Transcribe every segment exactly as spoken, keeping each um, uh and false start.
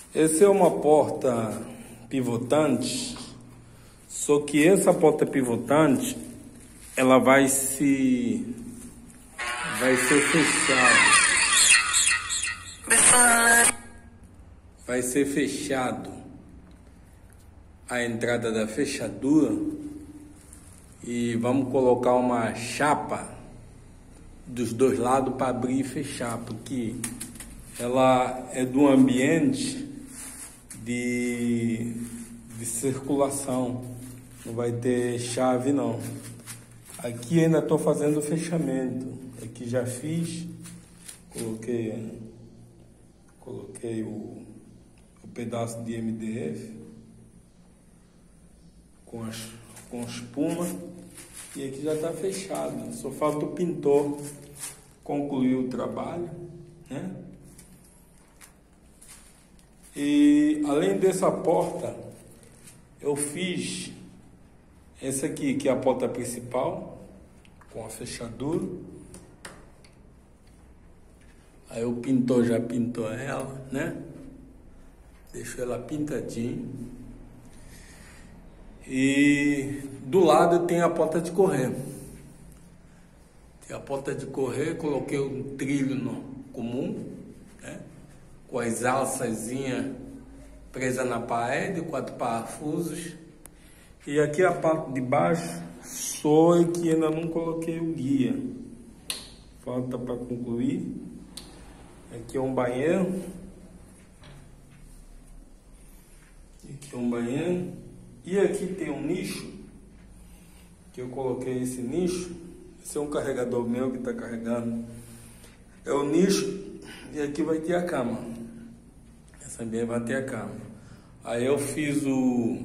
Essa é uma porta pivotante, só que essa porta pivotante, ela vai se vai ser fechada. Vai ser fechado a entrada da fechadura e vamos colocar uma chapa dos dois lados para abrir e fechar, porque ela é do ambiente de, de circulação, não vai ter chave não. Aqui ainda estou fazendo o fechamento, aqui já fiz, coloquei, coloquei o, o pedaço de M D F com, as, com espuma e aqui já está fechado, só falta o pintor concluir o trabalho, né? E além dessa porta, eu fiz essa aqui, que é a porta principal, com a fechadura. Aí o pintor já pintou ela, né? Deixou ela pintadinha. E do lado tem a porta de correr. Tem a porta de correr, coloquei um trilho no comum, né? Com as alçazinhas presas na parede, quatro parafusos. E aqui a parte de baixo, só é que ainda não coloquei o guia. Falta para concluir. Aqui é um banheiro. Aqui é um banheiro. E aqui tem um nicho, que eu coloquei esse nicho. Esse é um carregador meu que está carregando. É o nicho. E aqui vai ter a cama. Essa também vai ter a cama. Aí eu fiz o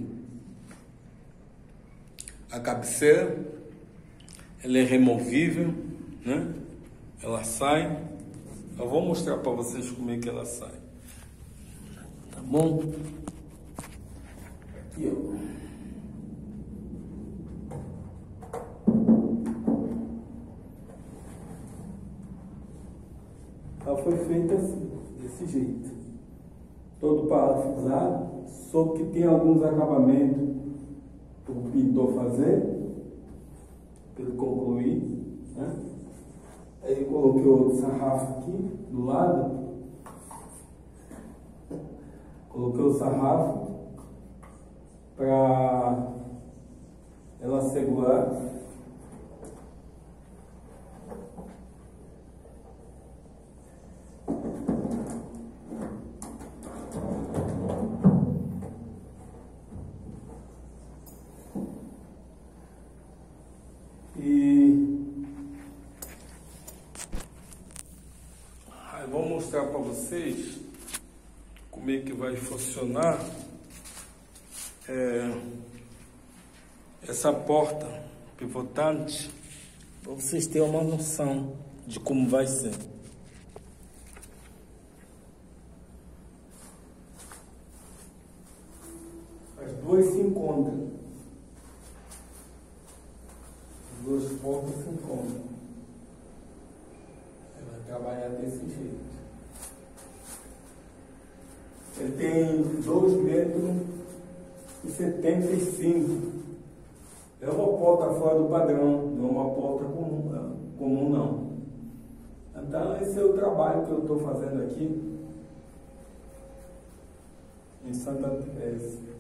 a cabeceira. Ela é removível, né? Ela sai. Eu vou mostrar para vocês como é que ela sai. Tá bom? Aqui, ó. Ela foi feita assim, desse jeito, todo parafusado, só que tem alguns acabamentos para o pintor fazer, para ele concluir, né? Aí eu coloquei outro sarrafo aqui do lado, coloquei o sarrafo para ela segurar. E aí vou mostrar para vocês como é que vai funcionar é, essa porta pivotante, para vocês terem uma noção de como vai ser. As duas se encontram. Duas portas se encontram. Ele vai trabalhar desse jeito. Ele tem dois metros e setenta e cinco. É uma porta fora do padrão, não é uma porta comum, comum não. Então esse é o trabalho que eu estou fazendo aqui em Santa Teresa.